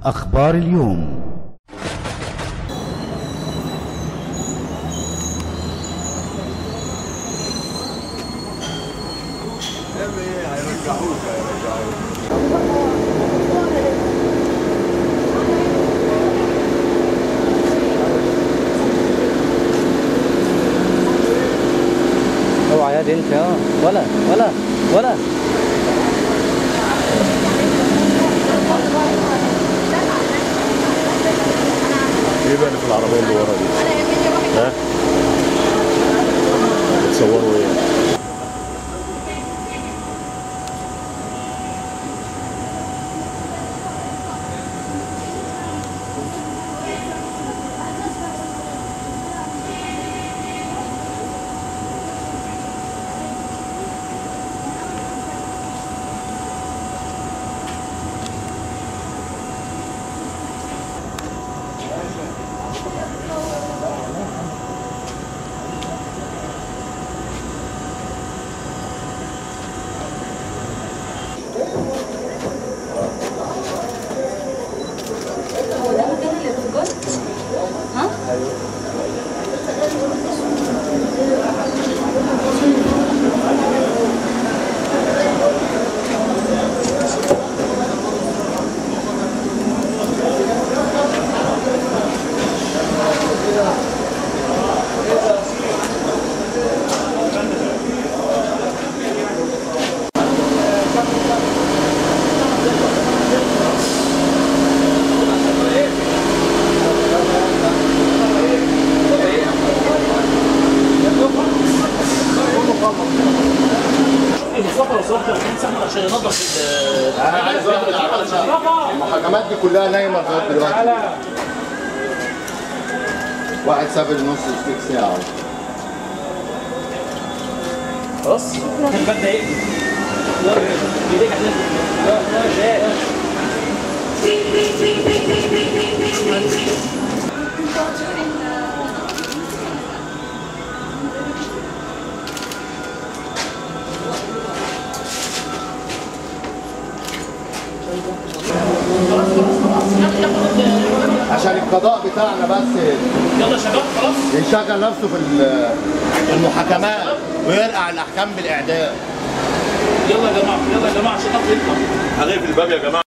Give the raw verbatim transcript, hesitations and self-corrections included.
أخبار اليوم. اوعى يا دي انت اه ولا ولا ولا ايه بقى اللي في العربيه اللي ورا دي؟ ها؟ بتصوروا ايه؟ عشان ينظف. انا عايز المحاكمات دي كلها نايمه لغايه دلوقتي. واحد ساب النص ستيك ساعه. خلاص الباب ايه؟ ايديك عشان لا عشان القضاء بتاعنا بس يلا شباب خلاص يشغل نفسه في المحاكمات ويرقع الاحكام بالاعدام. يلا يا جماعه يلا يا جماعه عشان نطلع. هنقفل الباب يا جماعه.